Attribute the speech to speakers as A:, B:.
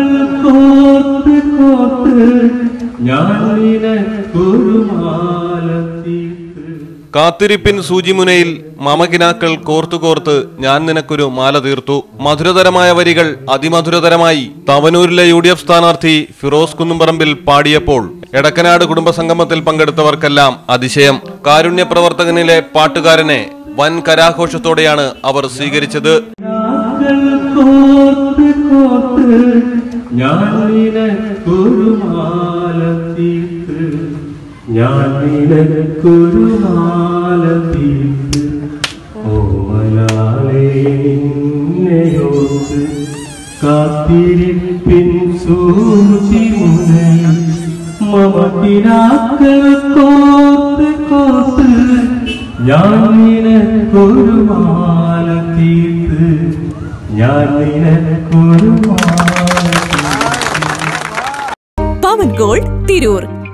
A: കാത്തിരിപ്പിൻ സൂചിമുനയിൽ മമകിനാക്കൾ കോർത്തുകോർത്ത് ഞാൻ നിനക്കൊരു മാല തീർത്തു. മധുരതരമായ വരികൾ അതിമധുരതരമായി തവനൂരിലെ UDF സ്ഥാനാർത്ഥി ഫിറോസ് കുന്നുംപറമ്പിൽ പാടിയപ്പോൾ എടക്കനാട് കുടുംബസംഗമത്തിൽ പങ്കെടുത്തവർക്കെല്ലാം അതിശയം. കാരുണ്യ പ്രവർത്തകനിലെ പാട്ടുകാരനെ വൻ കരാഘോഷത്തോടെയാണ് അവർ സ്വീകരിച്ചത്.
B: കാത്തിരിപ്പിൻ സൂചിമുനയിൽ മമകിനാക്കൾ കോർത്ത് കോർത്ത് ഞാൻ നിനക്കൊരു മാല തീർത്ത് ഞാൻ നിനക്കൊരു മാല.
C: പവൻ ഗോൾഡ് തിരൂർ.